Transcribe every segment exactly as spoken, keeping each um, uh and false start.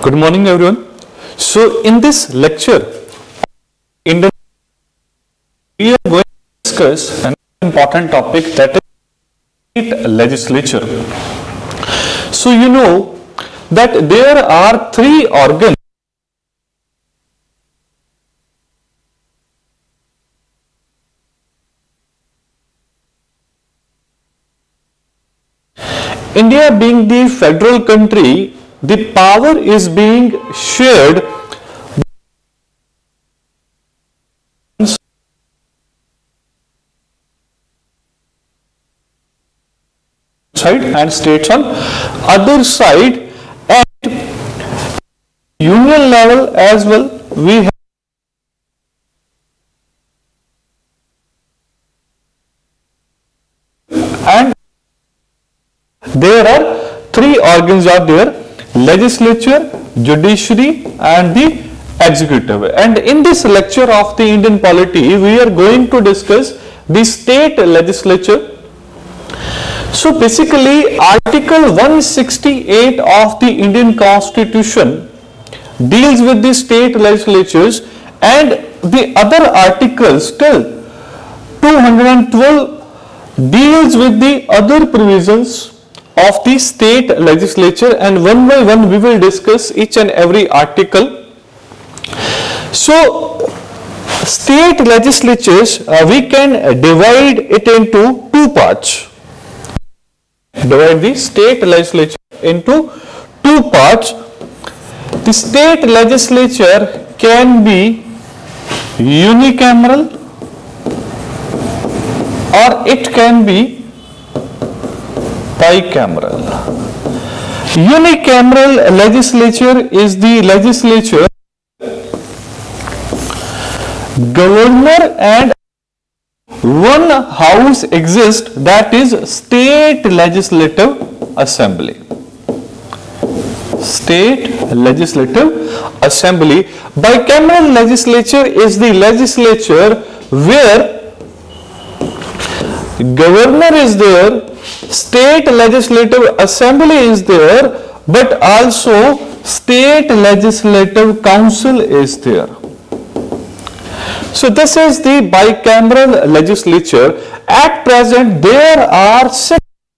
Good morning, everyone. So, in this lecture, Indian, we are going to discuss an important topic, that is state legislature. So, you know that there are three organs India being the federal country, the power is being shared side and states on other side, and union level as well we have and there are three organs are there: legislature, judiciary and the executive. And in this lecture of the Indian polity, we are going to discuss the state legislature. So basically, Article one sixty-eight of the Indian Constitution deals with the state legislatures, and the other articles till two hundred twelve deals with the other provisions of the state legislature, and one by one we will discuss each and every article. So state legislatures, uh, we can divide it into two parts. Divide the state legislature into two parts. The state legislature can be unicameral or it can be bicameral. Unicameral legislature is the legislature governor and one house exists, that is state legislative assembly. State legislative assembly. Bicameral legislature is the legislature where governor is there, state legislative assembly is there, but also state legislative council is there. So this is the bicameral legislature. At present there are six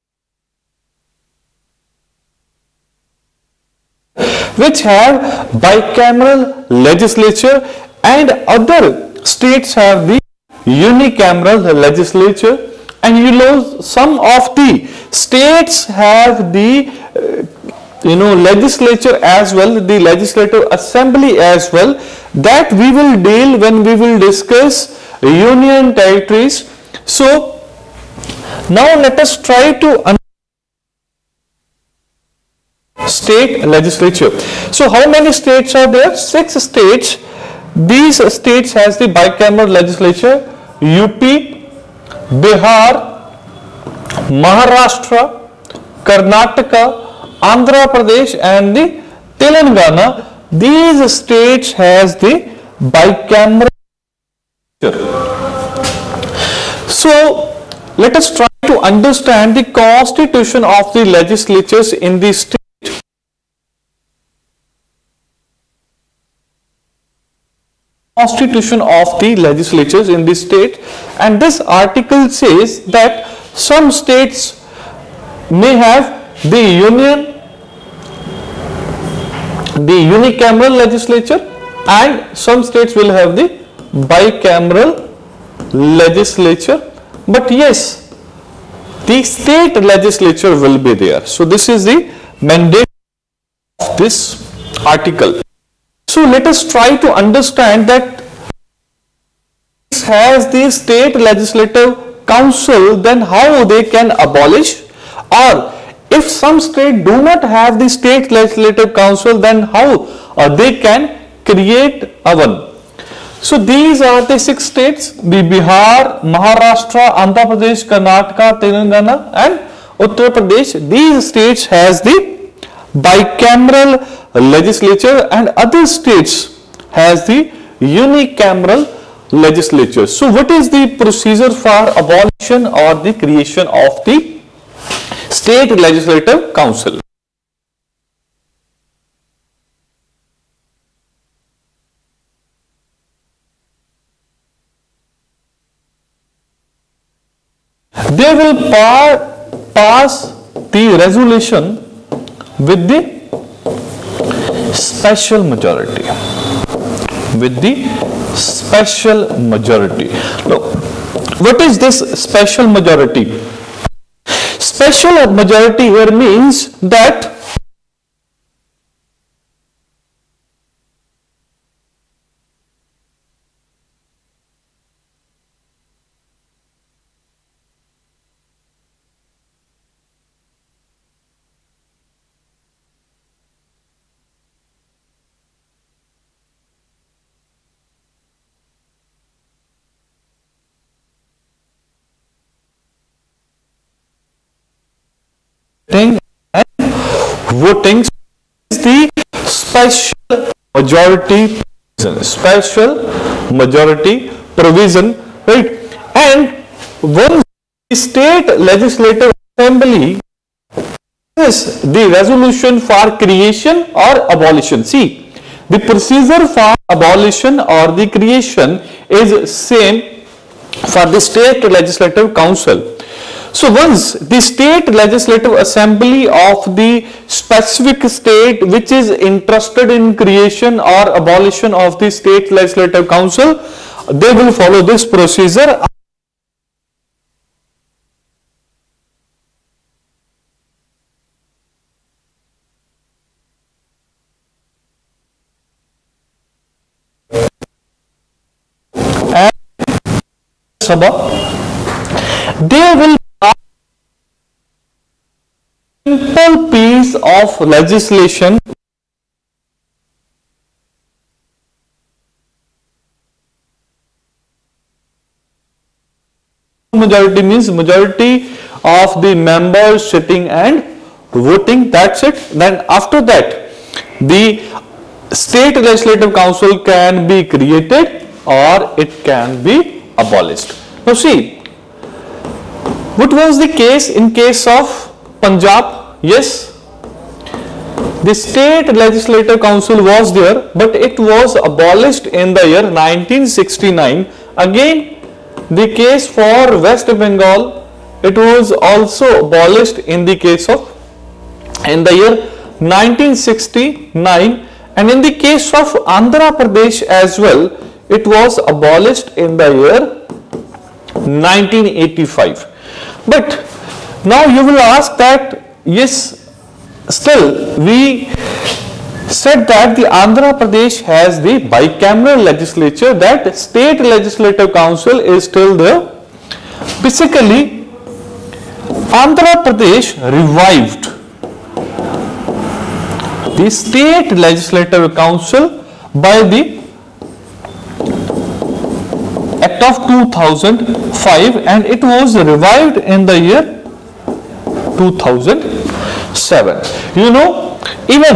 which have bicameral legislature, and other states have the unicameral legislature. And you know, some of the states have the uh, you know legislature as well, the legislative assembly as well, that we will deal when we will discuss union territories. So now let us try to understand state legislature. So how many states are there? Six states. These states has the bicameral legislature: U P, Bihar, Maharashtra, Karnataka, Andhra Pradesh and the Telangana. These states has the bicameral legislature. So let us try to understand the constitution of the legislatures in the state. Constitution of the legislatures in the state, and this article says that some states may have the union, the unicameral legislature, and some states will have the bicameral legislature, but yes, the state legislature will be there. So this is the mandate of this article. So let us try to understand that this has the state legislative council, then how they can abolish, or if some state do not have the state legislative council, then how uh, they can create a one. So these are the six states: the Bihar, Maharashtra, Andhra Pradesh, Karnataka, Telangana and Uttar Pradesh. These states has the bicameral legislature, and other states has the unicameral legislature. So what is the procedure for abolition or the creation of the state legislative council? they will pa- pass the resolution with the special majority. With the special majority. Now, what is this special majority? Special majority here means that and voting is the special majority provision, special majority provision, right? And once the state legislative assembly is the resolution for creation or abolition. See, the procedure for abolition or the creation is same for the state legislative council. So once the state legislative assembly of the specific state which is interested in creation or abolition of the state legislative council, they will follow this procedure. And Sabha, they will simple piece of legislation majority means majority of the members sitting and voting, that's it. Then after that the state legislative council can be created or it can be abolished. Now see, what was the case in case of Punjab? Yes, the state legislative council was there, but it was abolished in the year nineteen sixty-nine. Again, the case for West Bengal, it was also abolished in the case of in the year nineteen sixty-nine, and in the case of Andhra Pradesh as well, it was abolished in the year nineteen eighty-five. But now you will ask that, yes, still we said that the Andhra Pradesh has the bicameral legislature, that state legislative council is still there. Basically, Andhra Pradesh revived the state legislative council by the Act of two thousand five, and it was revived in the year two thousand seven. You know, even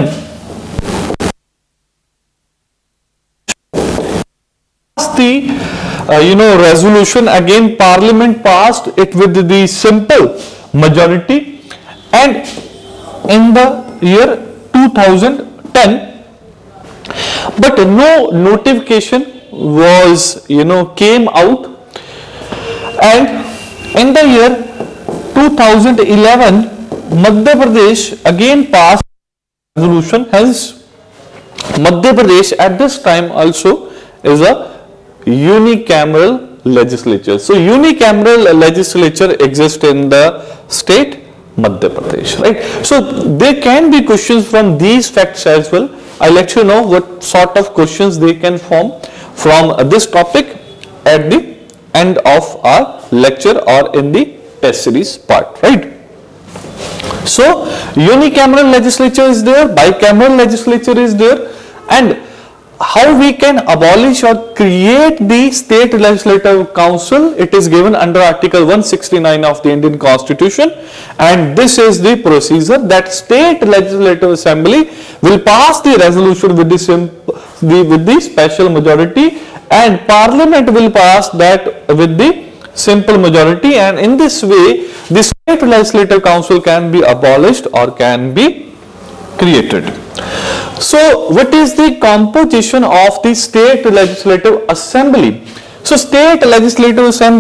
the uh, you know resolution, again Parliament passed it with the simple majority, and in the year two thousand ten, but no notification was you know came out, and in the year two thousand eleven Madhya Pradesh again passed resolution. Hence Madhya Pradesh at this time also is a unicameral legislature. So unicameral legislature exists in the state Madhya Pradesh, right? So there can be questions from these facts as well. I'll let you know what sort of questions they can form from this topic at the end of our lecture or in the test series part, right? So unicameral legislature is there, bicameral legislature is there, and how we can abolish or create the state legislative council, it is given under Article one sixty-nine of the Indian Constitution, and this is the procedure that state legislative assembly will pass the resolution with the, simple, the with the special majority, and Parliament will pass that with the simple majority, and in this way the state legislative council can be abolished or can be created. So what is the composition of the state legislative assembly? So state legislative assembly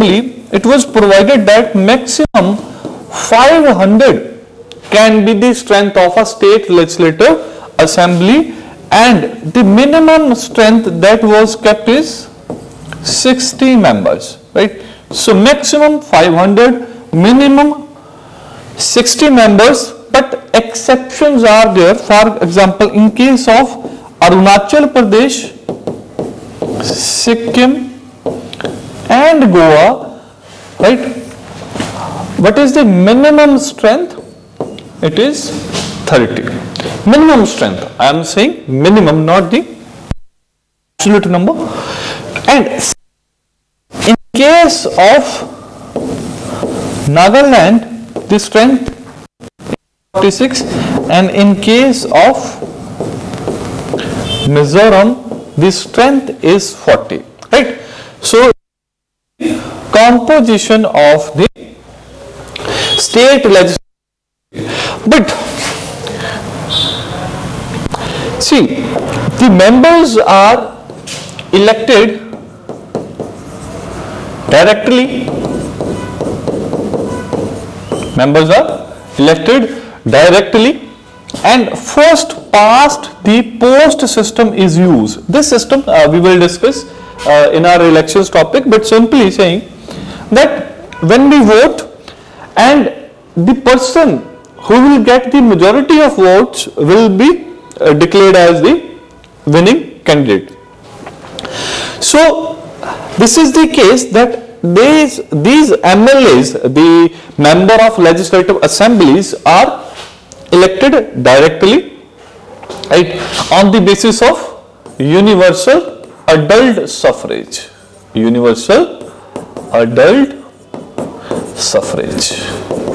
it was provided that maximum five hundred can be the strength of a state legislative assembly, and the minimum strength that was kept is sixty members, right? So maximum five hundred, minimum sixty members, but exceptions are there. For example, in case of Arunachal Pradesh, Sikkim and Goa, right? What is the minimum strength? It is thirty. Minimum strength. I am saying minimum, not the absolute number. And in case of Nagaland, the strength is forty-six, and in case of Mizoram, the strength is forty. Right? So, composition of the state legislature. But see, the members are elected directly. Members are elected directly, and first past the post system is used. This system uh, we will discuss uh, in our elections topic, but simply saying that when we vote and the person who will get the majority of votes will be uh, declared as the winning candidate. So this is the case that these, these M L As, the member of legislative assemblies, are elected directly, right, on the basis of universal adult suffrage. Universal adult suffrage.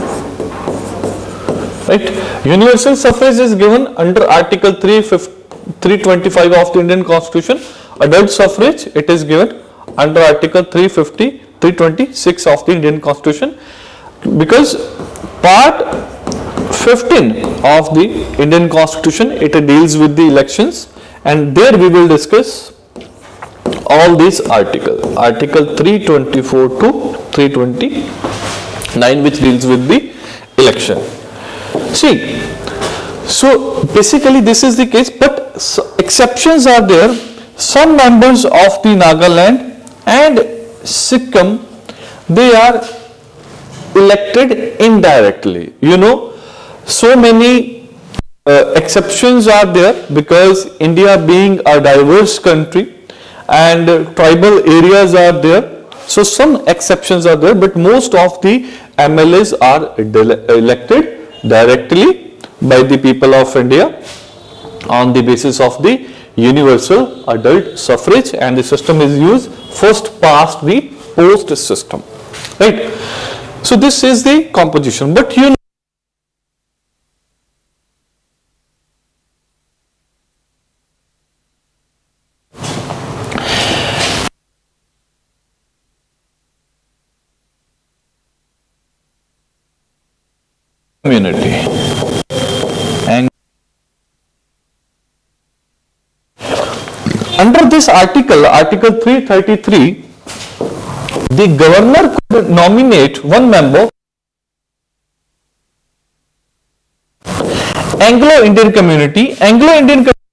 Right? Universal suffrage is given under Article three twenty-five of the Indian Constitution. Adult suffrage, it is given under Article three fifty, three twenty-six of the Indian Constitution, because Part fifteen of the Indian Constitution, it deals with the elections, and there we will discuss all these articles. Article three twenty-four to three twenty-nine, which deals with the election. See, so basically this is the case, but exceptions are there. Some members of the Nagaland and Sikkim, they are elected indirectly. You know, so many uh, exceptions are there because India being a diverse country and uh, tribal areas are there. So some exceptions are there, but most of the M L As are elected directly by the people of India on the basis of the universal adult suffrage, and the system is used first past the post system, right? So this is the composition, but you know, community and under this article, Article three thirty-three, the governor could nominate one member Anglo-Indian community. Anglo-Indian community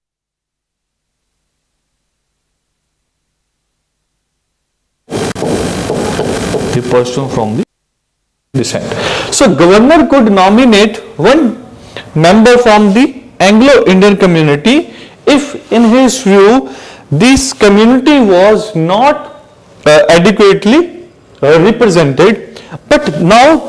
the person from the descent. So governor could nominate one member from the Anglo-Indian community if in his view this community was not uh, adequately uh, represented, but now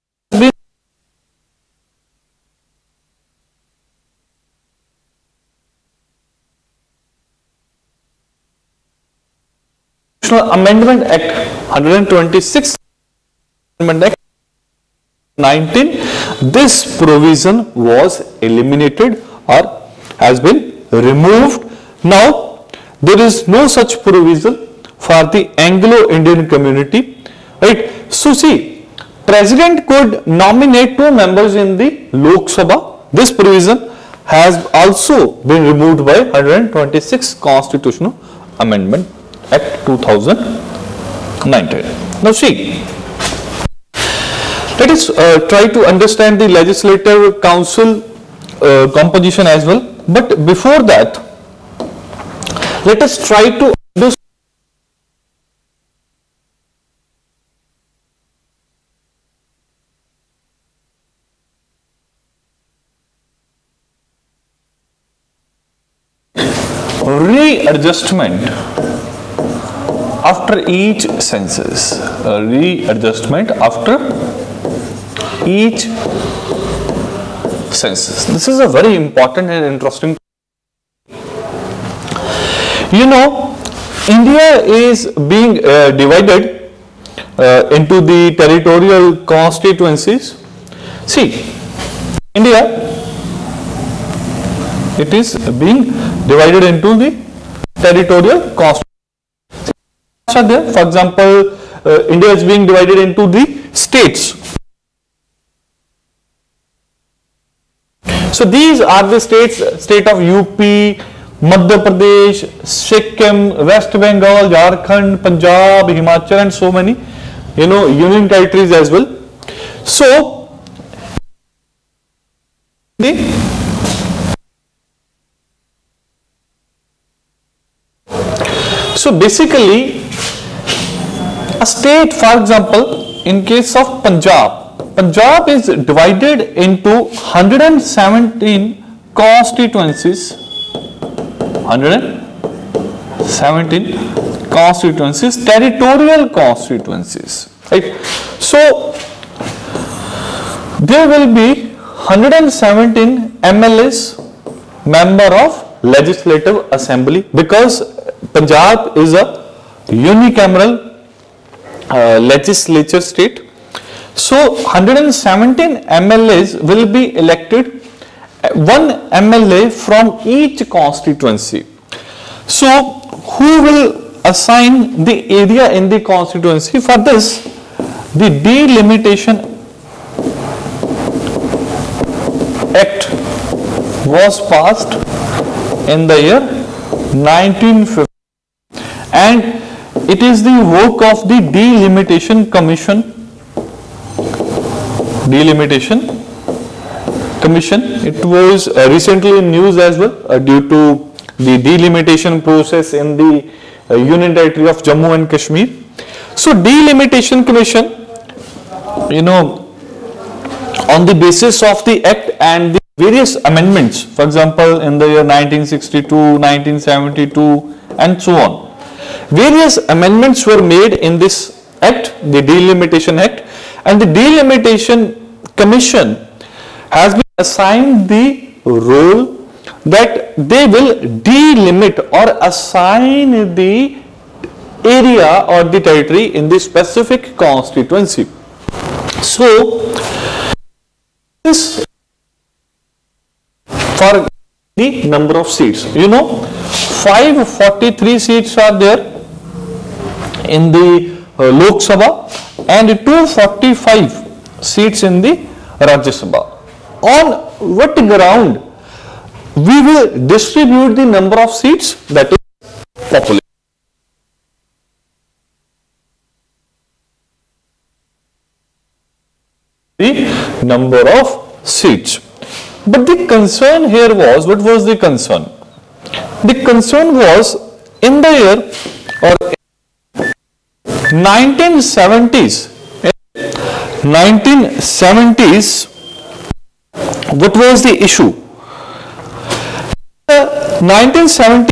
Amendment Act one hundred twenty-six Amendment Act nineteen, this provision was eliminated or has been removed. Now there is no such provision for the Anglo-Indian community, right? So see, President could nominate two members in the Lok Sabha. This provision has also been removed by one hundred twenty-six Constitutional Amendment Act two thousand nineteen. Now see, Let us uh, try to understand the legislative council uh, composition as well. But before that, let us try to understand readjustment after each census. Uh, readjustment after each census. This is a very important and interesting. You know, India is being uh, divided uh, into the territorial constituencies. See, India, it is being divided into the territorial constituencies. For example, uh, India is being divided into the states. So these are the states: state of U P, Madhya Pradesh, Sikkim, West Bengal, Jharkhand, Punjab, Himachal, and so many, you know, union territories as well. So the so basically, a state, for example, in case of Punjab, Punjab is divided into one hundred seventeen constituencies, one hundred seventeen constituencies, territorial constituencies, right? So there will be one hundred seventeen M L As, member of Legislative Assembly, because Punjab is a unicameral uh, legislature state. So one hundred seventeen M L As will be elected, one M L A from each constituency. So who will assign the area in the constituency? For this, the Delimitation Act was passed in the year nineteen fifty, and it is the work of the Delimitation Commission. Delimitation Commission. It was uh, recently in news as well uh, due to the delimitation process in the uh, Union Territory of Jammu and Kashmir. So Delimitation Commission, you know, on the basis of the Act and the various amendments, for example, in the year nineteen sixty-two, nineteen seventy-two, and so on, various amendments were made in this Act, the Delimitation Act, and the Delimitation Commission has been assigned the role that they will delimit or assign the area or the territory in the specific constituency. So this for the number of seats, you know, five hundred forty-three seats are there in the uh, Lok Sabha and two hundred forty-five seats in the Rajya Sabha. On what ground we will distribute the number of seats? That is population. The number of seats. But the concern here was, what was the concern? The concern was in the year or nineteen seventies, nineteen seventies, what was the issue? Uh, nineteen seventy,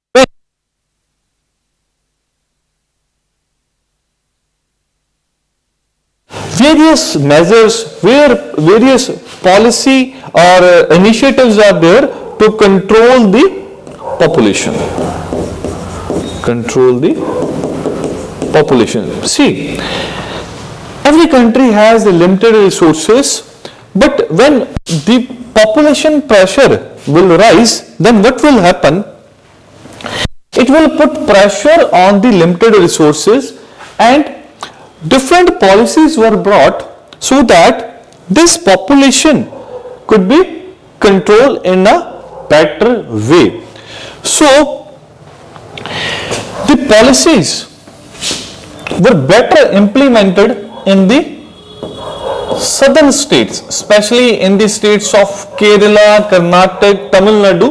various measures, where various policy or uh, initiatives are there to control the population. Control the population. See, every country has the limited resources, but when the population pressure will rise, then what will happen? It will put pressure on the limited resources, and different policies were brought so that this population could be controlled in a better way. So the policies were better implemented in the southern states, especially in the states of Kerala, Karnataka, Tamil Nadu,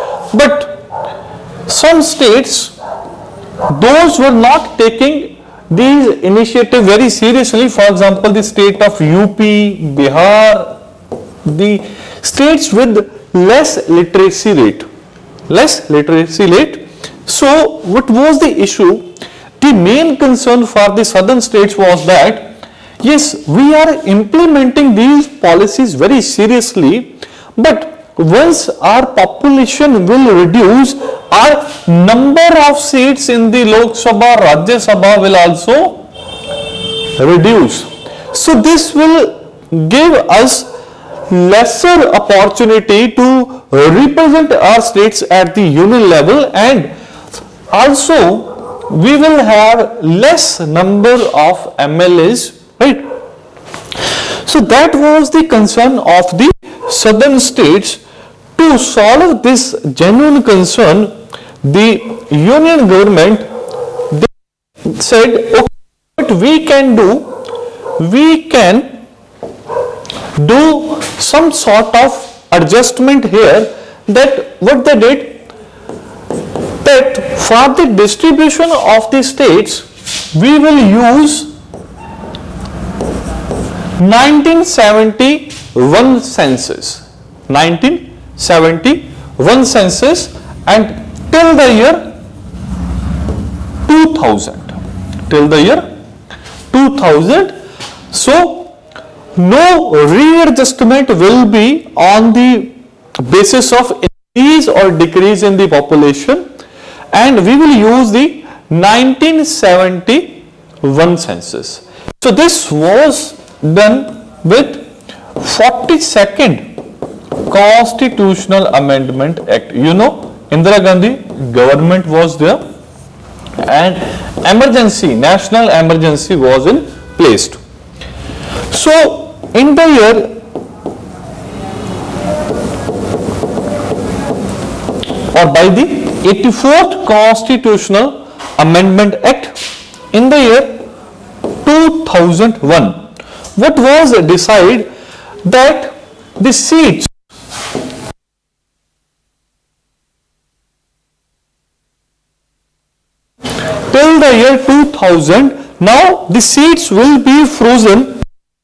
but some states, those were not taking these initiatives very seriously. For example, the state of U P, Bihar, the states with less literacy rate, less literacy rate. So what was the issue? The main concern for the southern states was that, yes, we are implementing these policies very seriously, but once our population will reduce, our number of seats in the Lok Sabha, Rajya Sabha will also reduce. So this will give us lesser opportunity to represent our states at the union level, and also we will have less number of M L As, right? So that was the concern of the southern states. To solve this genuine concern, the union government, they said, okay, what we can do, we can do some sort of adjustment here. That what they did, that for the distribution of the states, we will use nineteen seventy-one census, nineteen seventy-one census, and till the year two thousand, till the year two thousand. So no readjustment will be on the basis of increase or decrease in the population, and we will use the nineteen seventy-one census. So this was done with forty-second Constitutional Amendment Act. You know, Indira Gandhi government was there and emergency, national emergency was in placed. So in the year or by the eighty-fourth Constitutional Amendment Act in the year two thousand one, what was decided that the seats till the year two thousand, now the seats will be frozen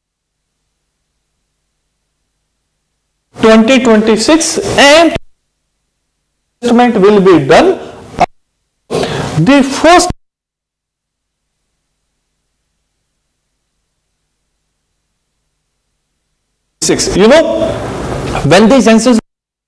twenty twenty-six, and adjustment will be done. The first six, you know, when the census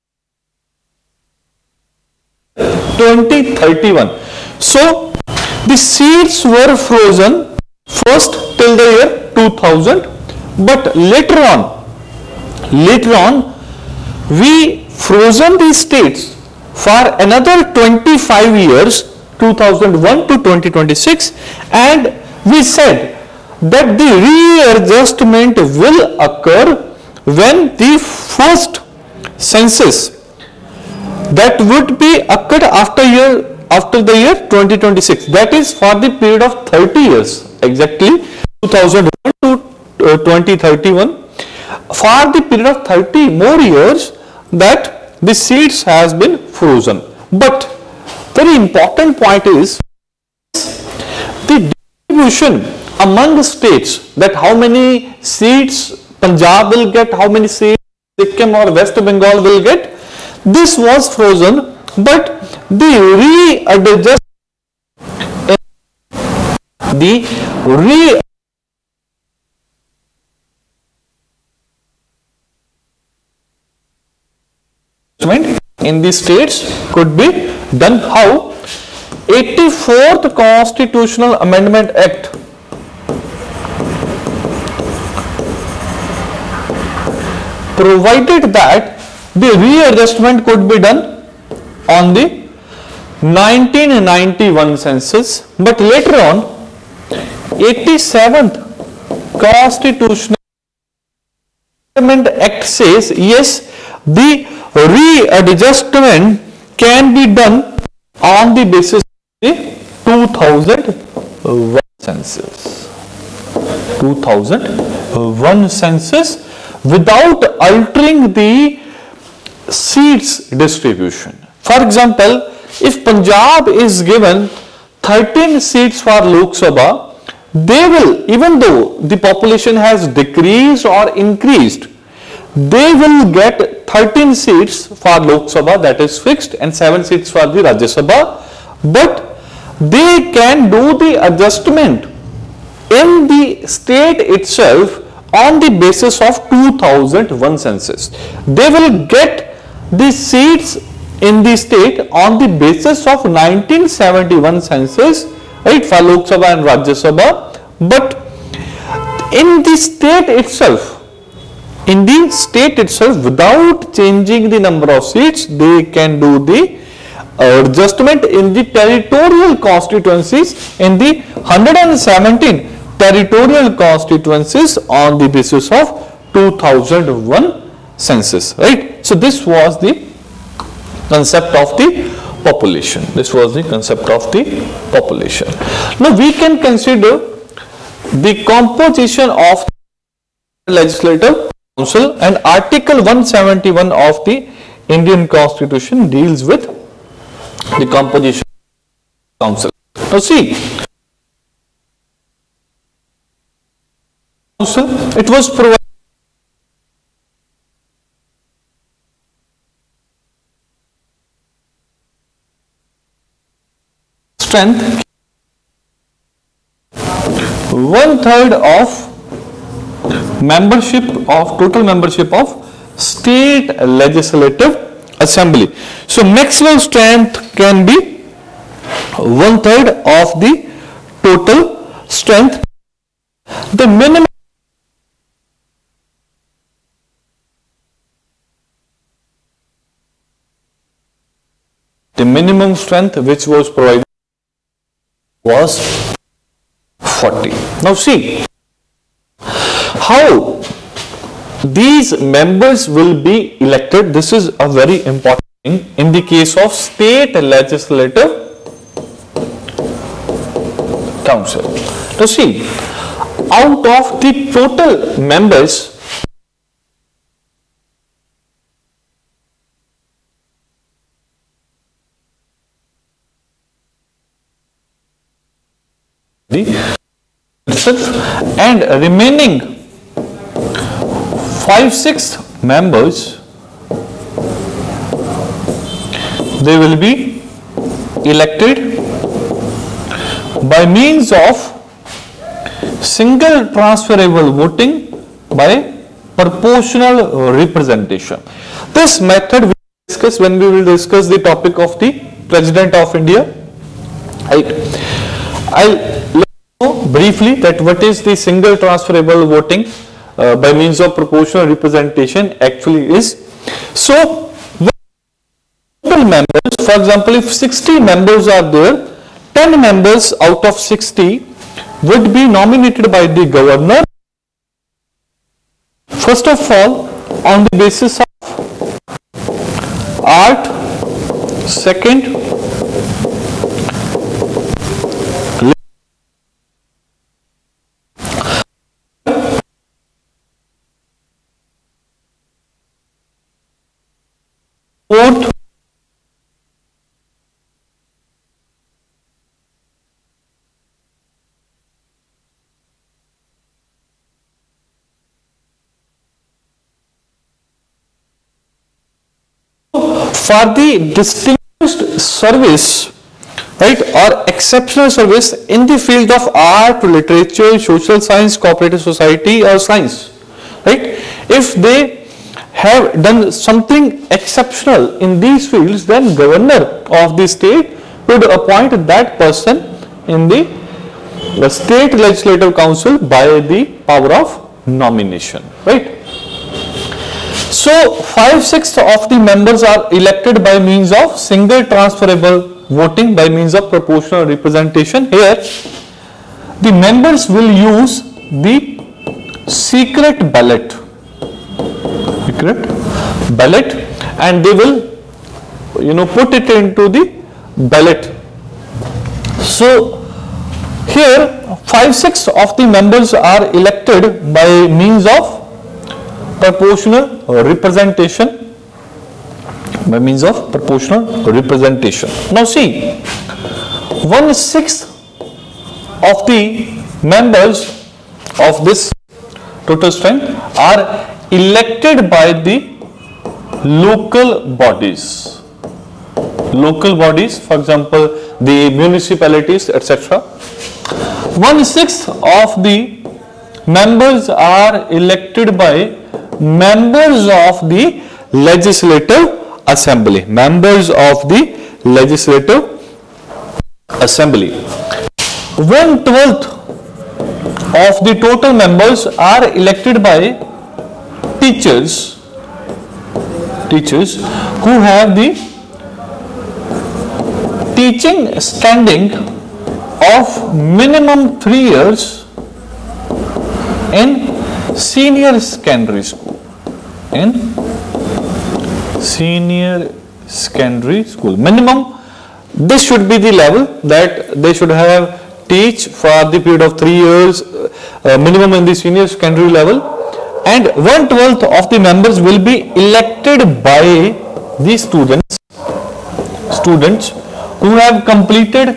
twenty thirty-one, so the seats were frozen first till the year two thousand, but later on, later on, we frozen the states for another twenty-five years, two thousand one to twenty twenty-six, and we said that the readjustment will occur when the first census that would be occurred after year after the year twenty twenty-six, that is for the period of thirty years, exactly two thousand one to twenty thirty-one, for the period of thirty more years that the seats has been frozen. But very important point is the distribution among states, that how many seats Punjab will get, how many seats Sikkim or West Bengal will get, this was frozen, but the readjustment, the readjustment in the states could be done. How? eighty-fourth Constitutional Amendment Act provided that the readjustment could be done on the nineteen ninety-one census, but later on eighty-seventh Constitutional Amendment Act says yes, the readjustment can be done on the basis of the two thousand one census. two thousand one census without altering the seats distribution. For example, if Punjab is given thirteen seats for Lok Sabha, they will, even though the population has decreased or increased, they will get thirteen seats for Lok Sabha, that is fixed, and seven seats for the Rajya Sabha, but they can do the adjustment in the state itself on the basis of two thousand one census. They will get the seats in the state on the basis of nineteen seventy-one census, right, for Lok Sabha and Rajya Sabha, but in the state itself, in the state itself, without changing the number of seats, they can do the uh, adjustment in the territorial constituencies, in the one hundred seventeen territorial constituencies on the basis of two thousand one census, right. So this was the concept of the population. This was the concept of the population. Now we can consider the composition of the legislative council, and Article one seventy-one of the Indian Constitution deals with the composition of the council. Now see, council, it was provided strength one third of membership of total membership of state legislative assembly. So maximum strength can be one third of the total strength. The minimum the minimum strength which was provided was forty. Now see how these members will be elected. This is a very important thing in the case of state legislative council. Now see, out of the total members, the and remaining five sixth members, they will be elected by means of single transferable voting by proportional representation. This method we will discuss when we will discuss the topic of the President of India. Right. I'll let you know briefly that what is the single transferable voting uh, by means of proportional representation actually is. So, total members, for example, if sixty members are there, ten members out of sixty would be nominated by the governor, first of all on the basis of art, second fourth for the distinguished service, right, or exceptional service in the field of art, literature, social science, cooperative society or science, right. If they have done something exceptional in these fields, then governor of the state would appoint that person in the, the state legislative council by the power of nomination, right. So five sixths of the members are elected by means of single transferable voting by means of proportional representation. Here the members will use the secret ballot, secret ballot, and they will, you know, put it into the ballot. So here five sixths of the members are elected by means of proportional representation. By means of proportional representation. Now see, one sixth of the members of this total strength are elected by the local bodies. Local bodies, for example, the municipalities, et cetera. One sixth of the members are elected by members of the legislative assembly. Members of the legislative assembly. One twelfth of the total members are elected by teachers. Teachers who have the teaching standing of minimum three years in senior secondary school. In senior secondary school. Minimum, this should be the level that they should have teach for the period of three years, uh, minimum in the senior secondary level, and one twelfth of the members will be elected by the students, students who have completed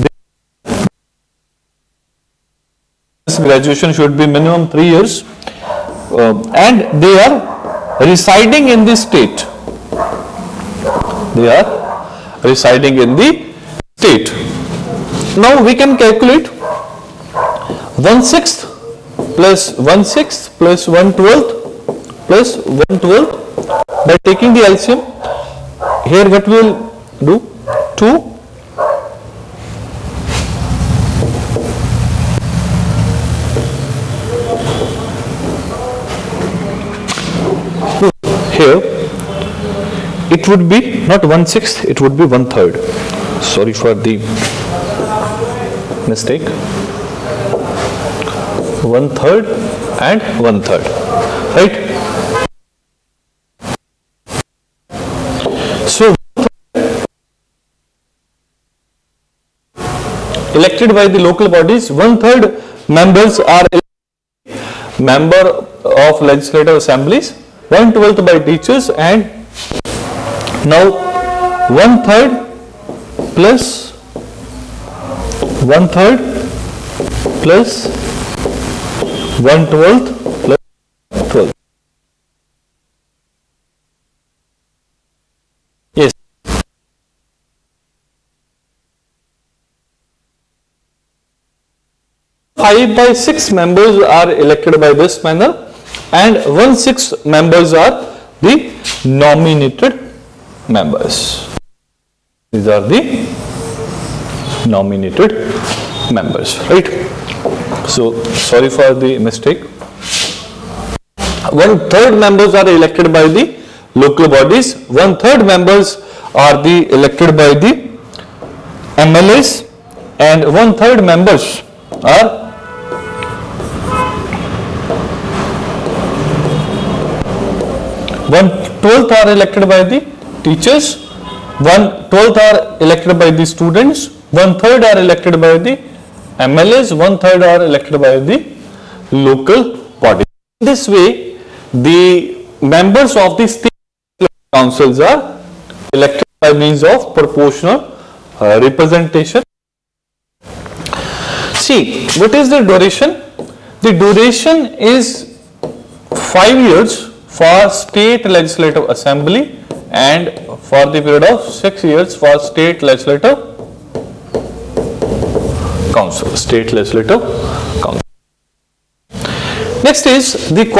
this graduation should be minimum three years, uh, and they are residing in the state. They are residing in the state. Now we can calculate one sixth plus one sixth plus one twelfth plus one twelfth by taking the L C M. Here what we will do? two here it would be not one sixth, it would be one third. Sorry for the mistake. One third and one third, right? So elected by the local bodies, one third members are member of legislative assemblies, one twelfth by teachers, and now one third plus one third plus one twelfth plus twelve. Yes. Five by six members are elected by this manner, and one sixth members are the nominated members. These are the nominated members, right? So sorry for the mistake. One third members are elected by the local bodies. One third members are the elected by the M L As, and one third members are one twelfth are elected by the teachers, one twelfth are elected by the students, one third are elected by the M L As, one third are elected by the local body. In this way, the members of the state councils are elected by means of proportional uh, representation. See, what is the duration? The duration is five years for state legislative assembly and for the period of six years for state legislative council. State legislative council. Next is the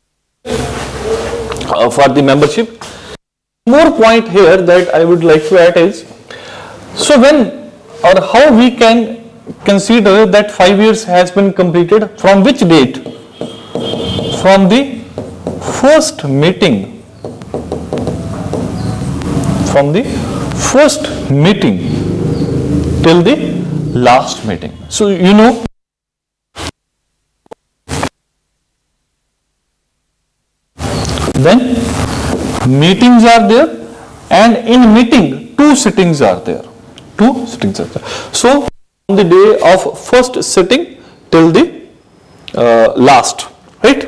uh, for the membership. More point here that I would like to add is, so when or how we can consider that five years has been completed, from which date? From the first meeting, from the first meeting till the last meeting. So you know, then meetings are there, and in meeting two sittings are there. Two sittings are there. So on the day of first sitting till the uh, last, right?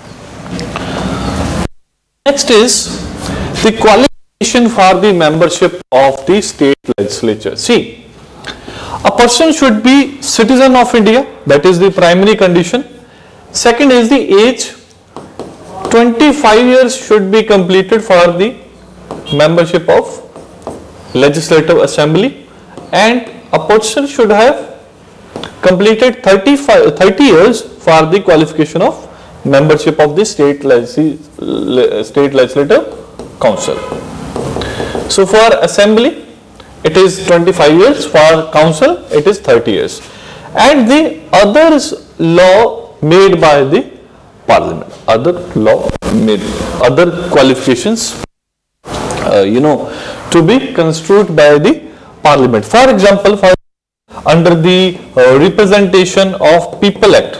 Next is the qualification for the membership of the state legislature. See, a person should be citizen of India, that is the primary condition. Second is the age, twenty-five years should be completed for the membership of legislative assembly, and a person should have completed thirty-five, thirty years for the qualification of membership of the state, legis state legislative council. So for assembly it is twenty-five years, for council it is thirty years, and the others law made by the parliament, other law made, other qualifications uh, you know to be construed by the parliament. For example, for under the uh, Representation of People Act,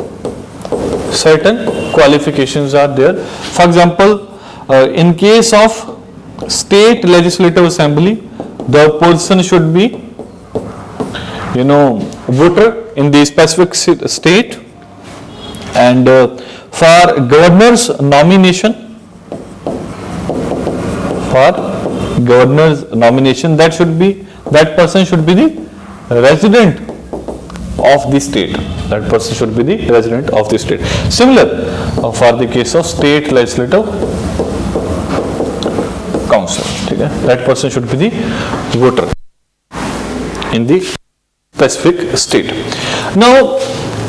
certain qualifications are there. For example, uh, in case of state legislative assembly, the person should be, you know, voter in the specific state, and uh, for governor's nomination, for governor's nomination, that should be, that person should be the resident of the state. That person should be the resident of the state. Similar uh, for the case of state legislative council. Okay? That person should be the voter in the specific state. Now,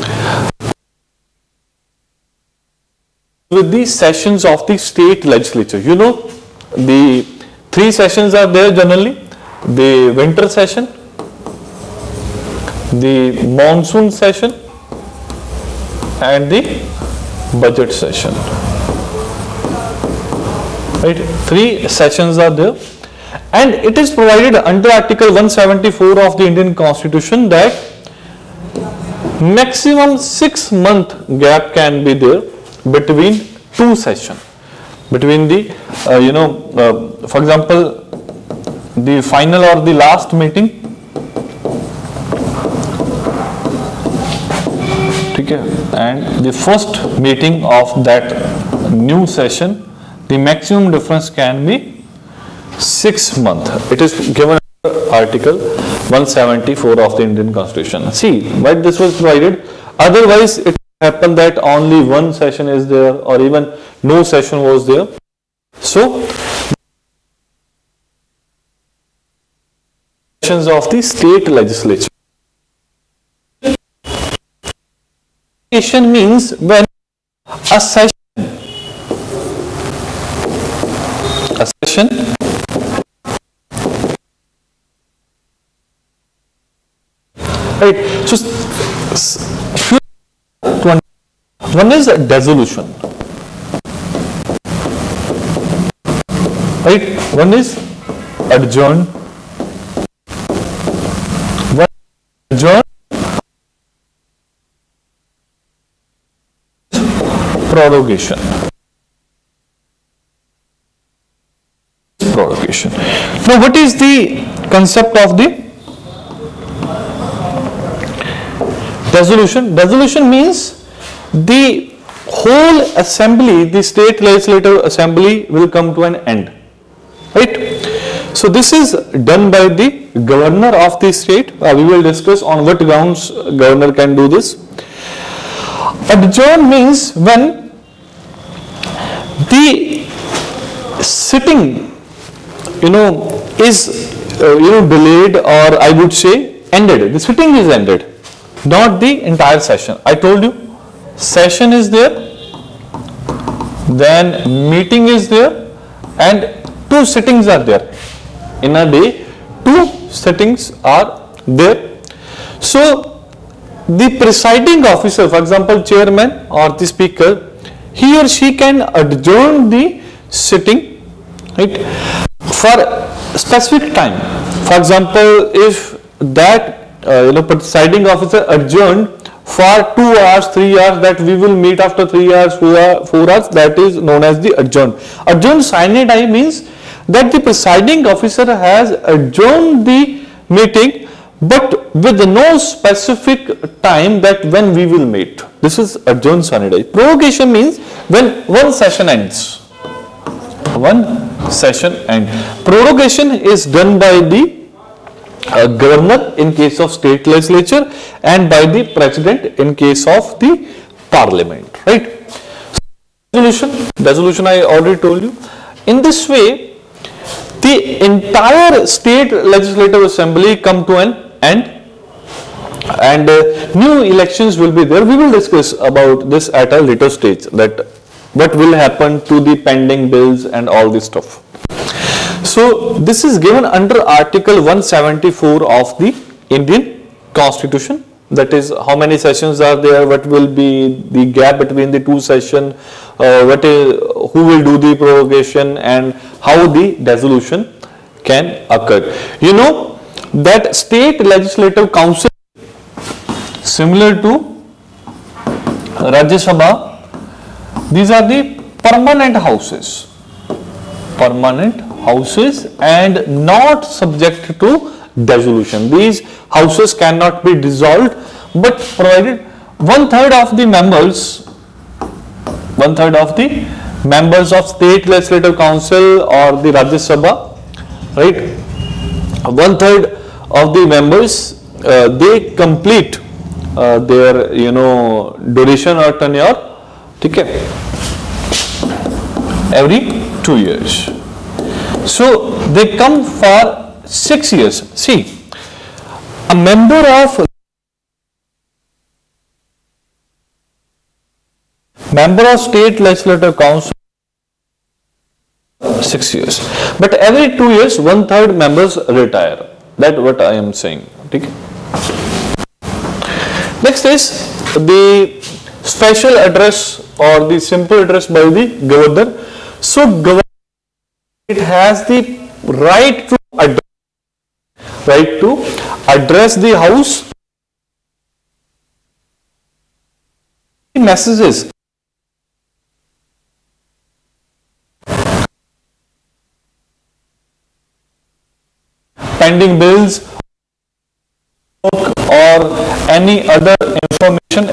with the sessions of the state legislature, you know, the three sessions are there generally: the winter session, the monsoon session, and the budget session. Right? Three sessions are there, and it is provided under Article one seventy-four of the Indian Constitution that maximum six month gap can be there between two sessions. Between the, uh, you know, uh, for example, the final or the last meeting, and the first meeting of that new session, the maximum difference can be six months. It is given under Article one seventy-four of the Indian Constitution. See, why this was provided? Otherwise, it happened that only one session is there, or even no session was there. So, sessions of the state legislature. Means when a session, a session right. So, one is dissolution, right? One is adjourn, one adjourn, prorogation. Prorogation. Now, what is the concept of the dissolution? Dissolution means the whole assembly, the state legislative assembly, will come to an end, right? So this is done by the governor of the state. Uh, we will discuss on what grounds governor can do this. Adjourn means when the sitting, you know, is uh, you know delayed, or I would say ended. The sitting is ended, not the entire session. I told you, session is there, then meeting is there, and two sittings are there in a day. Two sittings are there. So the presiding officer, for example, chairman or the speaker, he or she can adjourn the sitting, right, for specific time. For example, if that uh, you know presiding officer adjourned for two hours, three hours, that we will meet after three hours, four hours, four hours, that is known as the adjourn. Adjourn sine die means that the presiding officer has adjourned the meeting but with no specific time that when we will meet. This is adjourn sine die. Prorogation means when one session ends. One session ends. Prorogation is done by the uh, governor in case of state legislature and by the president in case of the parliament. Right? Resolution. Resolution I already told you. In this way, the entire state legislative assembly come to an end and uh, new elections will be there. We will discuss about this at a later stage, that what will happen to the pending bills and all this stuff. So this is given under Article one seventy-four of the Indian Constitution. That is, how many sessions are there, what will be the gap between the two sessions, uh, what is, who will do the prorogation, and how the dissolution can occur. You know that state legislative council, similar to Rajya Sabha, these are the permanent houses, permanent houses and not subject to dissolution. These houses cannot be dissolved, but provided one third of the members, one third of the members of state legislative council or the Rajya Sabha, right? One third of the members uh, they complete uh, their you know duration or tenure, okay, every two years. So they come for six years. See, a member of member of state legislative council six years, but every two years one third members retire. That's what I am saying. Okay. Next is the special address or the simple address by the governor. So governor, it has the right to address, right to address the house, messages, pending bills or any other information,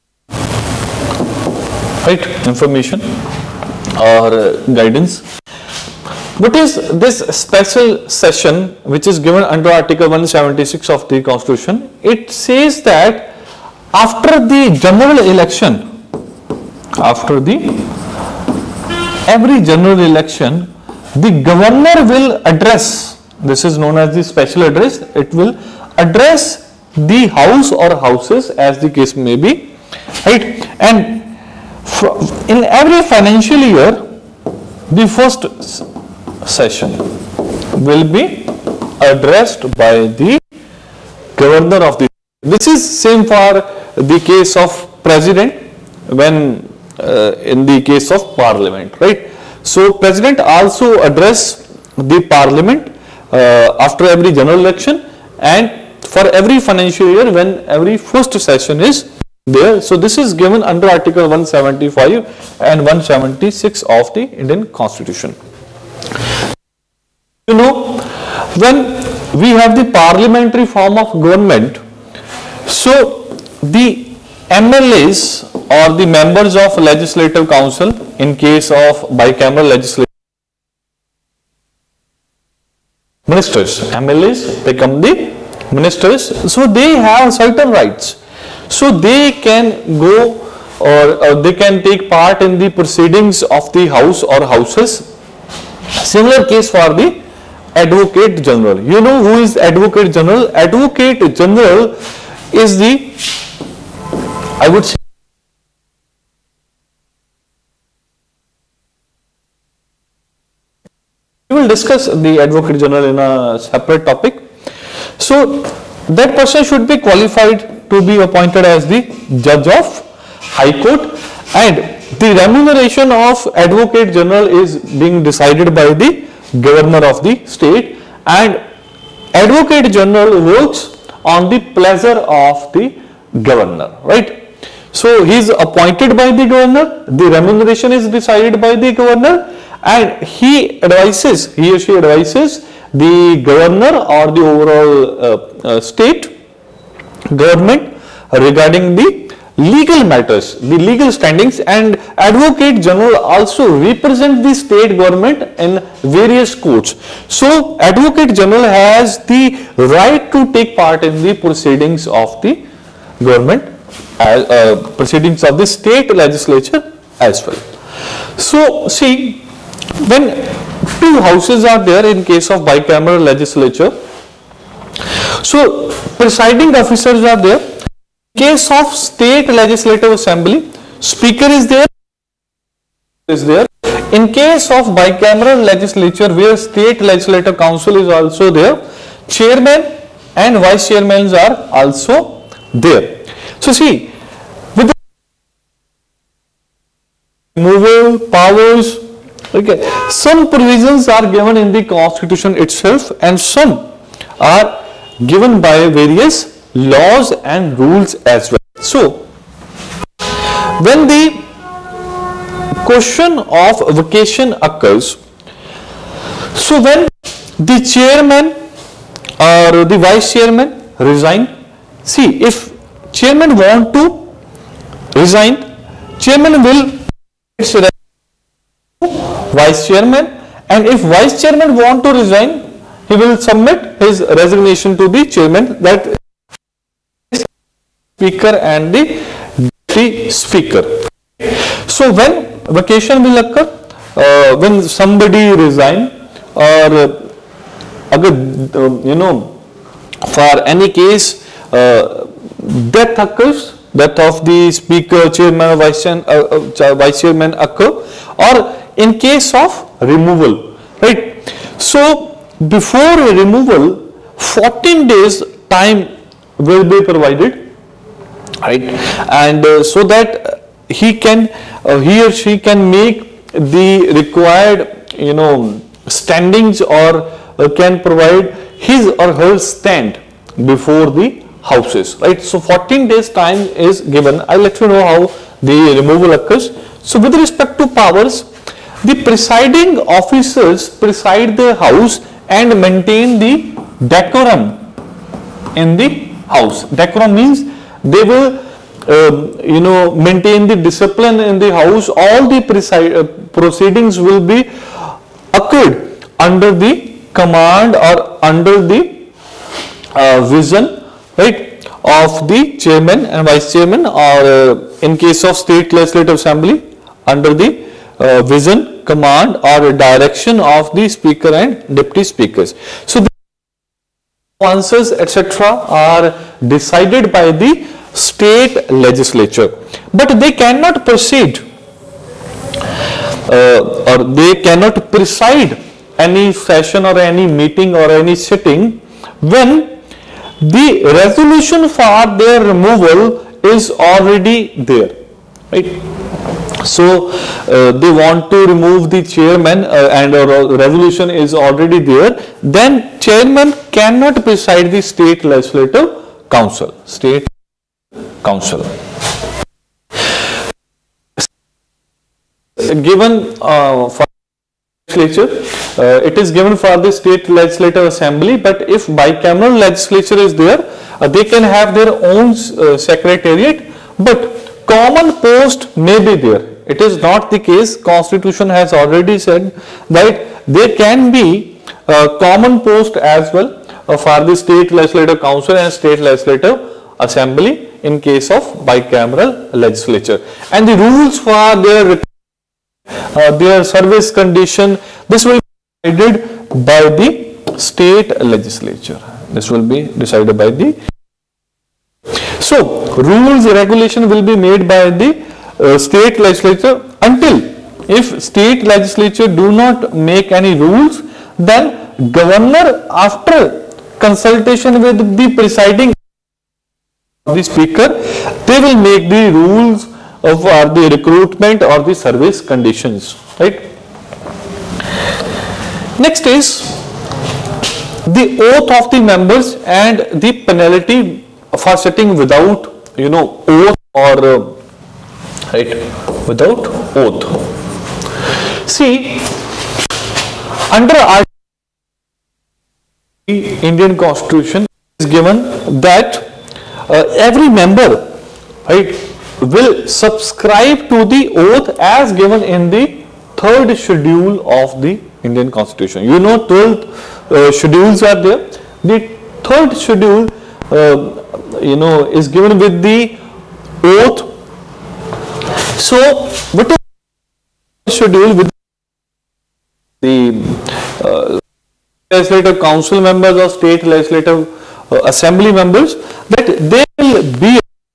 right, information or uh, guidance. What is this special session which is given under Article one seventy-six of the Constitution? It says that after the general election, after the every general election, the governor will address, this is known as the special address, it will address the house or houses as the case may be, right? And in every financial year, the first session will be addressed by the governor of the. This is same for the case of president when uh, in the case of parliament, right? So president also address the parliament uh, after every general election and for every financial year when every first session is there. So this is given under Article one seventy-five and one seventy-six of the Indian Constitution. You know, when we have the parliamentary form of government, so the M L As or the members of legislative council in case of bicameral legislature, ministers, M L As become the ministers, so they have certain rights. So they can go or, or they can take part in the proceedings of the house or houses. Similar case for the Advocate General. You know who is Advocate General? Advocate General is the, I would say, we will discuss the Advocate General in a separate topic. So that person should be qualified to be appointed as the Judge of High Court, and the remuneration of Advocate General is being decided by the Governor of the state, and Advocate General works on the pleasure of the Governor, right? So he is appointed by the Governor, the remuneration is decided by the Governor, and he advises, he or she advises the governor or the overall uh, uh, state government regarding the legal matters, the legal standings, and advocate general also represent the state government in various courts. So advocate general has the right to take part in the proceedings of the government, uh, uh, proceedings of the state legislature as well. So see, when two houses are there in case of bicameral legislature, so presiding officers are there. In case of state legislative assembly, speaker is there, is there. In case of bicameral legislature where state legislative council is also there, chairman and vice chairmen are also there. So see, with the removal powers, okay, some provisions are given in the constitution itself and some are given by various laws and rules as well. So when the question of vacation occurs, so when the chairman or the vice chairman resign, see, if chairman want to resign, chairman will vice chairman, and if vice chairman want to resign, he will submit his resignation to the chairman, that speaker and the deputy speaker. So when vacation will occur, uh, when somebody resign or uh, uh, you know, for any case uh, death occurs, death of the speaker, chairman, vice chairman, uh, uh, vice chairman occur, or in case of removal, right? So before removal, fourteen days time will be provided, right, and uh, so that he can uh, he or she can make the required, you know, standings, or uh, can provide his or her stand before the houses, right? So fourteen days time is given. I'll let you know how the removal occurs. So with respect to powers, the presiding officers preside the house and maintain the decorum in the house. Decorum means they will um, you know, maintain the discipline in the house. All the preside, uh, proceedings will be occurred under the command or under the uh, vision, right, of the chairman and vice chairman, or uh, in case of state legislative assembly, under the uh, vision, command or direction of the speaker and deputy speakers. So the answers etc are decided by the state legislature, but they cannot proceed uh, or they cannot preside any session or any meeting or any sitting when the resolution for their removal is already there, right? So uh, they want to remove the chairman uh, and a resolution is already there, then chairman cannot preside the state legislative council, state council. Given uh, for legislature, uh, it is given for the state legislative assembly, but if bicameral legislature is there, uh, they can have their own uh, secretariat, but common post may be there. It is not the case. Constitution has already said that there can be a common post as well uh, for the state legislative council and state legislative assembly in case of bicameral legislature, and the rules for their uh, their service condition, this will be decided by the state legislature. This will be decided by the. So rules regulation will be made by the uh, state legislature, until if state legislature do not make any rules, then governor, after consultation with the presiding the speaker, they will make the rules of or the recruitment or the service conditions, right? Next is the oath of the members and the penalty for sitting without, you know, oath or uh, right, without oath. See, under Article Indian Constitution is given that uh, every member, right, will subscribe to the oath as given in the third schedule of the Indian Constitution. You know, twelve uh, schedules are there. The third schedule, uh, you know, is given with the oath. So, what is the schedule with the uh, legislative council members or state legislative uh, assembly members, that they will be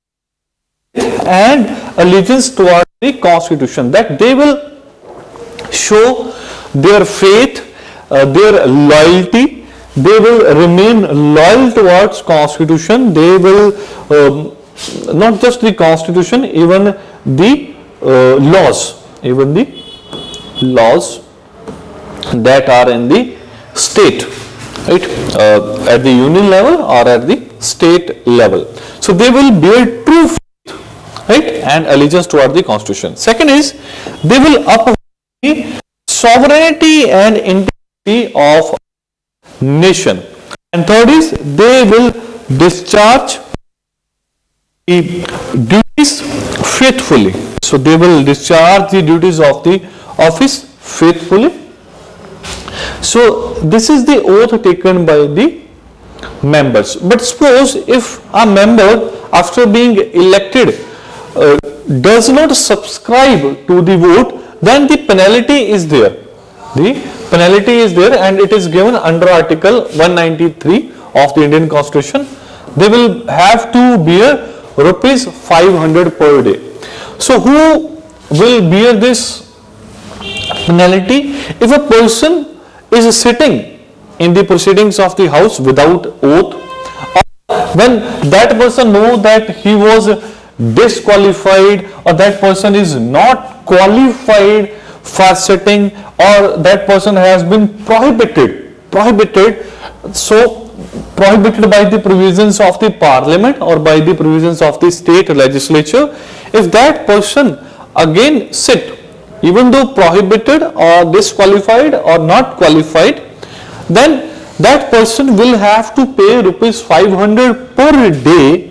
and allegiance towards the Constitution, that they will show their faith, uh, their loyalty, they will remain loyal towards Constitution, they will um, not just the Constitution, even the uh, laws, even the laws that are in the state, right, uh, at the union level or at the state level. So they will bear true faith, right, and allegiance toward the Constitution. Second is, they will uphold the sovereignty and integrity of nation. And third is, they will discharge the duties faithfully. So they will discharge the duties of the office faithfully. So this is the oath taken by the members. But suppose if a member, after being elected, uh, does not subscribe to the vote, then the penalty is there. The penalty is there, and it is given under Article one ninety-three of the Indian Constitution. They will have to bear rupees five hundred per day. So who will bear this penalty? If a person is sitting in the proceedings of the house without oath, or when that person knows that he was disqualified, or that person is not qualified for sitting, or that person has been prohibited, prohibited, so prohibited by the provisions of the parliament or by the provisions of the state legislature, if that person again sit, even though prohibited or disqualified or not qualified, then that person will have to pay rupees five hundred per day,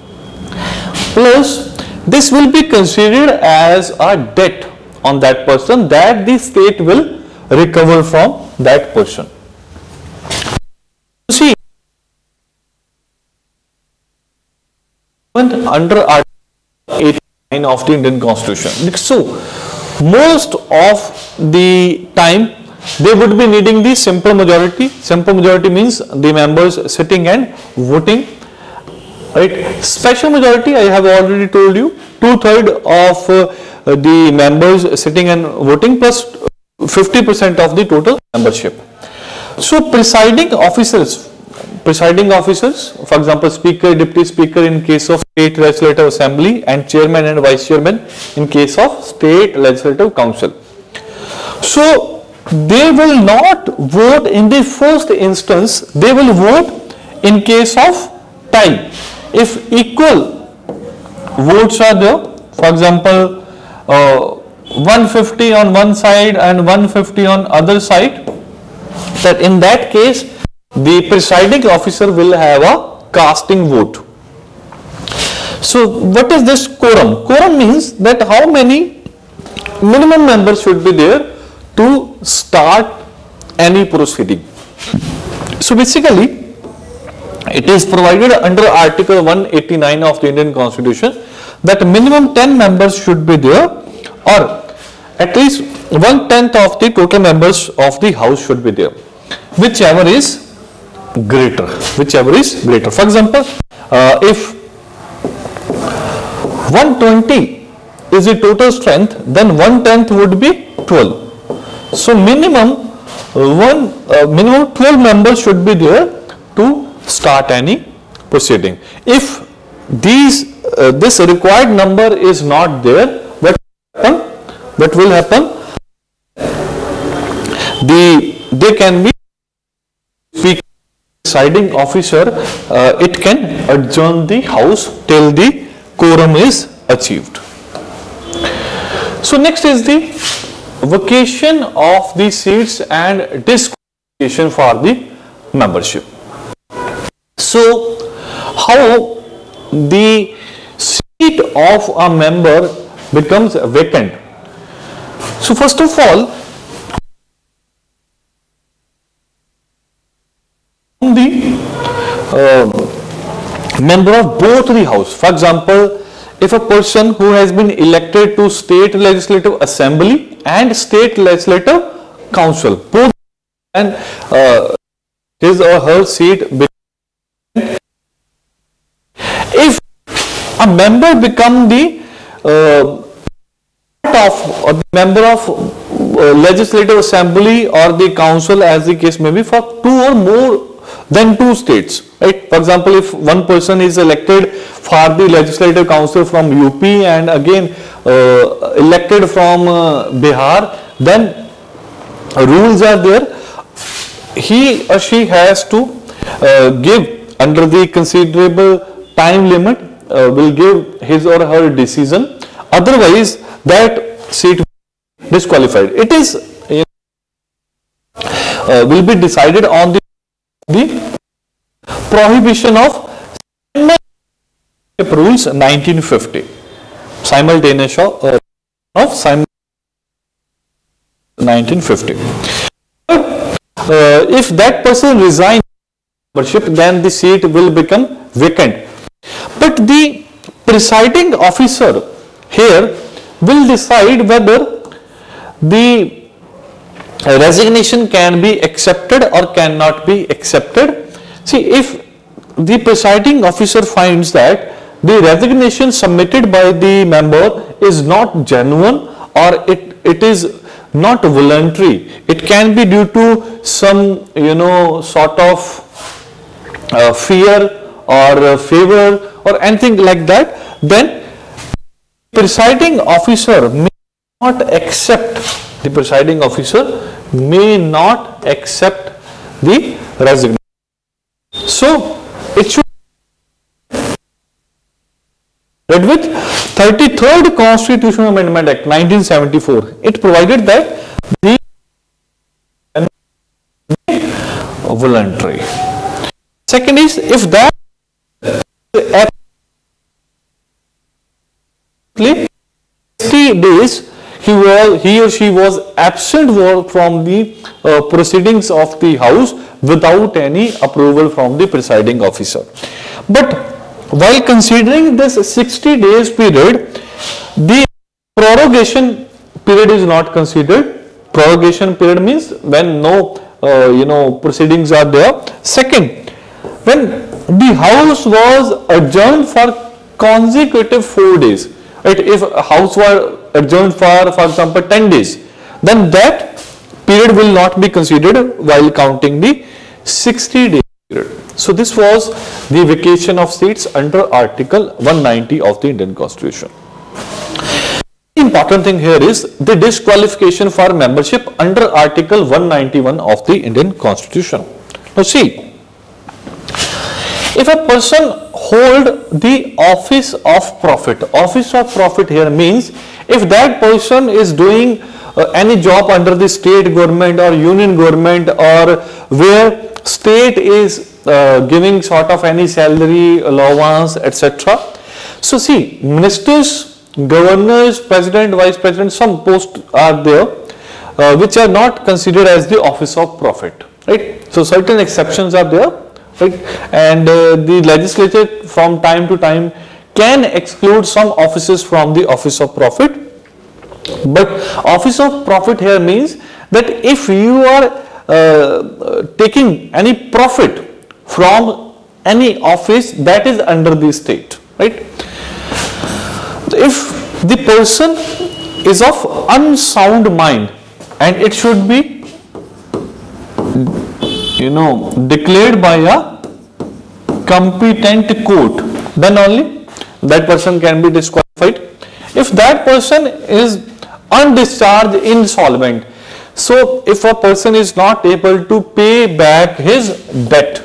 plus this will be considered as a debt on that person that the state will recover from that person. See, under Article eighty-nine of the Indian Constitution. So most of the time they would be needing the simple majority. Simple majority means the members sitting and voting, right? Special majority, I have already told you, two-thirds of uh, the members sitting and voting plus fifty percent of the total membership. So presiding officers, presiding officers, for example, speaker, deputy speaker in case of state legislative assembly, and chairman and vice chairman in case of state legislative council. So they will not vote in the first instance, they will vote in case of tie. If equal votes are there, for example, uh, one fifty on one side and one fifty on other side, that in that case the presiding officer will have a casting vote. So what is this quorum? Quorum means that how many minimum members should be there to start any proceeding. So basically it is provided under Article one eighty-nine of the Indian Constitution that minimum ten members should be there, or at least one tenth of the total members of the house should be there, whichever is greater, whichever is greater. For example, uh, if one twenty is the total strength, then one tenth would be twelve. So minimum one uh, minimum twelve members should be there to start any proceeding. If these uh, this required number is not there, what happen? What will happen? The they can be speaker, presiding officer. Uh, it can adjourn the house till the quorum is achieved. So next is the vacation of the seats and disqualification for the membership. So how the seat of a member becomes vacant? So first of all, the uh, member of both the house. For example, if a person who has been elected to state legislative assembly and state legislative council, both, and uh, his or her seat, if a member become the uh, of or the member of uh, legislative assembly or the council, as the case may be, for two or more than two states, right? For example, if one person is elected for the legislative council from U P and again uh, elected from uh, Bihar, then rules are there. He or she has to uh, give under the considerable time limit, uh, will give his or her decision, otherwise that seat disqualified. It is uh, will be decided on the, the prohibition of rules nineteen fifty, simultaneous uh, of sim nineteen fifty. Uh, if that person resigns membership, then the seat will become vacant. But the presiding officer here will decide whether the resignation can be accepted or cannot be accepted. See, if the presiding officer finds that the resignation submitted by the member is not genuine or it, it is not voluntary, it can be due to some, you know, sort of uh, fear or uh, favor or anything like that, then presiding officer may not accept, the presiding officer may not accept the resignation. So it should read with thirty-third Constitutional Amendment Act nineteen seventy-four. It provided that the voluntary. Second is, if that sixty days he was he or she was absent from the uh, proceedings of the house without any approval from the presiding officer. But while considering this sixty days period, the prorogation period is not considered. Prorogation period means when no uh, you know proceedings are there. Second, when the house was adjourned for consecutive four days, right? If a house were adjourned for for example ten days, then that period will not be considered while counting the sixty day period. So this was the vacation of seats under Article one ninety of the Indian Constitution. The important thing here is the disqualification for membership under Article one ninety-one of the Indian Constitution. Now see, if a person hold the office of profit, office of profit here means if that person is doing uh, any job under the state government or union government, or where state is uh, giving sort of any salary allowance, et cetera. So see, ministers, governors, president, vice president, some posts are there uh, which are not considered as the office of profit, right? So certain exceptions are there, right? And uh, the legislature from time to time can exclude some offices from the office of profit. But office of profit here means that if you are uh, taking any profit from any office that is under the state, right? If the person is of unsound mind and it should be, you know, declared by a competent court, then only that person can be disqualified. If that person is undischarged, insolvent, so if a person is not able to pay back his debt,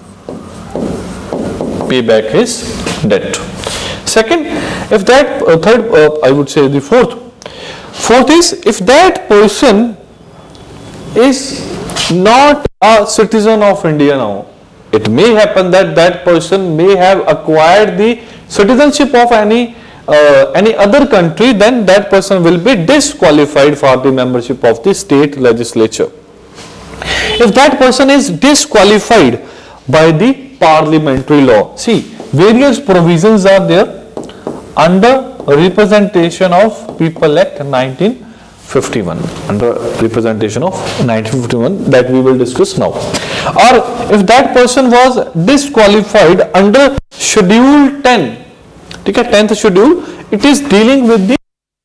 pay back his debt. Second, if that uh, third, uh, I would say the fourth, fourth is if that person is not a citizen of India now, it may happen that that person may have acquired the citizenship of any uh, any other country, then that person will be disqualified for the membership of the state legislature. If that person is disqualified by the parliamentary law, see, various provisions are there under Representation of People Act nineteen fifty-one, under Representation of nineteen fifty-one, that we will discuss now. Or if that person was disqualified under Schedule ten, okay, tenth schedule, it is dealing with the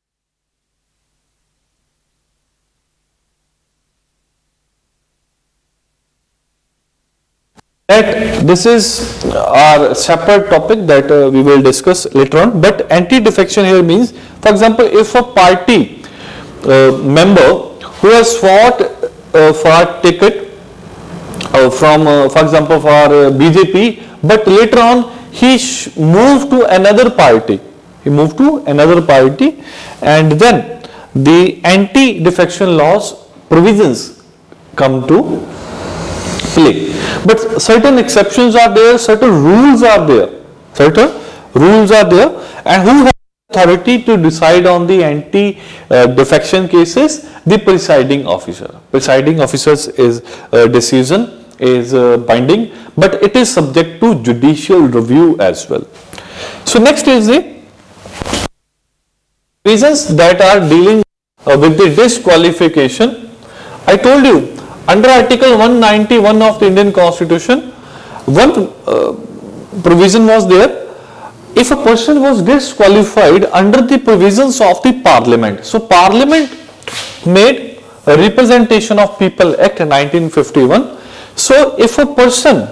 that this is our separate topic that uh, we will discuss later on. But anti-defection here means, for example, if a party uh, member who has fought uh, for a ticket uh, from, uh, for example, for uh, B J P, but later on he sh moved to another party, he moved to another party, and then the anti-defection laws provisions come to play. But certain exceptions are there, certain rules are there, certain rules are there, and who has authority to decide on the anti-defection cases? The presiding officer. Presiding officer's is uh, decision is uh, binding, but it is subject to judicial review as well. So next is the reasons that are dealing uh, with the disqualification. I told you, under Article one ninety-one of the Indian Constitution, one uh, provision was there. If a person was disqualified under the provisions of the Parliament, so Parliament made a Representation of People Act nineteen fifty-one. So if a person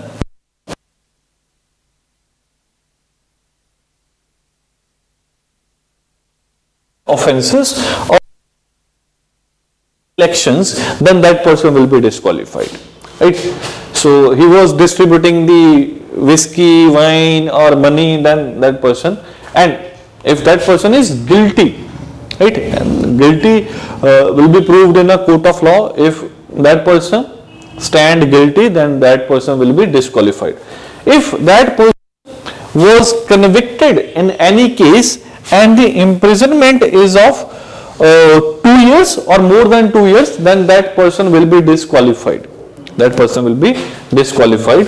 offences or elections, then that person will be disqualified, right? So he was distributing the whiskey, wine or money, then that person, and if that person is guilty, right, and guilty uh, will be proved in a court of law. If that person stand guilty, then that person will be disqualified. If that person was convicted in any case and the imprisonment is of Uh, two years or more than two years, then that person will be disqualified. That person will be disqualified.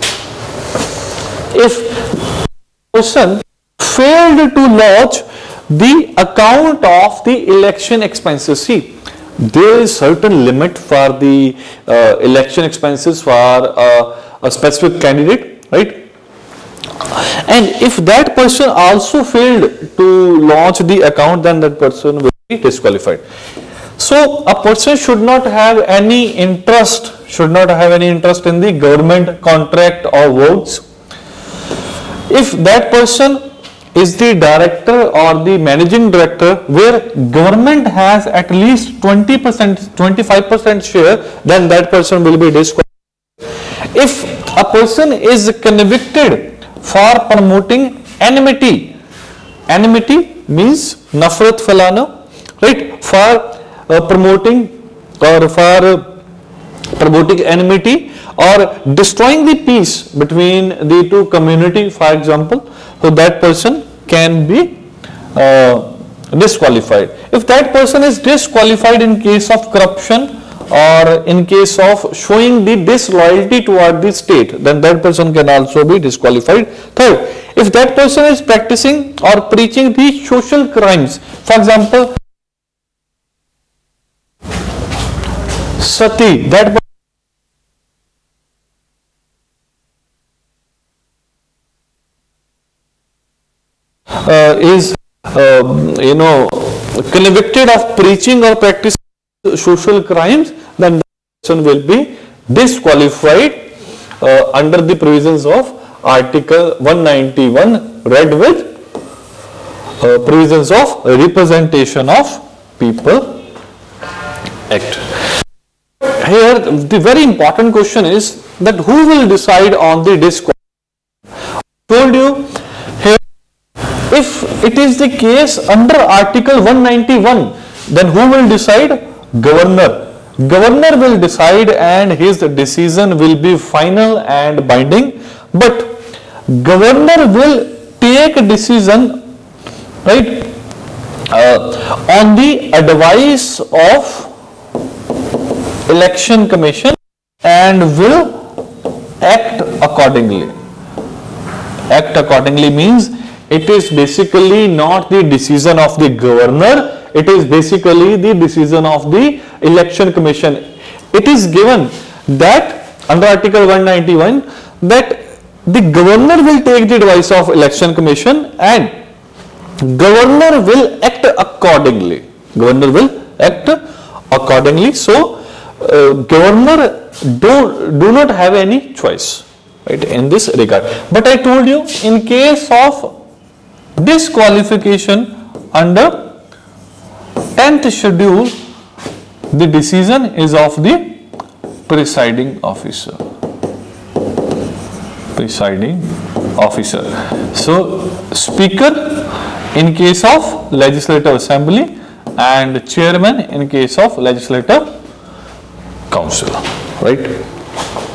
If person failed to lodge the account of the election expenses, see, there is certain limit for the uh, election expenses for uh, a specific candidate, right? And if that person also failed to launch the account, then that person will disqualified. So a person should not have any interest, should not have any interest in the government contract or works. If that person is the director or the managing director where government has at least twenty percent, twenty-five percent share, then that person will be disqualified. If a person is convicted for promoting enmity, enmity means nafrat falana, right, for uh, promoting or for uh, promoting enmity or destroying the peace between the two community, for example, so that person can be uh, disqualified. If that person is disqualified in case of corruption or in case of showing the disloyalty toward the state, then that person can also be disqualified. Third, if that person is practicing or preaching the social crimes, for example, sati, that uh, is uh, you know convicted of preaching or practicing social crimes, then the person will be disqualified uh, under the provisions of Article one ninety-one, read with uh, provisions of Representation of People Act. Here the very important question is that who will decide on the disqualification? I told you here, if it is the case under Article one ninety-one, then who will decide? Governor. governor will decide and his decision will be final and binding, but governor will take a decision, right, uh, on the advice of election commission and will act accordingly. Act accordingly means it is basically not the decision of the governor, it is basically the decision of the election commission. It is given that under Article one ninety-one that the governor will take the advice of election commission and governor will act accordingly. Governor will act accordingly. So uh, governor do, do not have any choice, right, in this regard. But I told you, in case of disqualification under tenth schedule, the decision is of the presiding officer. Presiding officer. So speaker in case of legislative assembly and chairman in case of legislative council, right?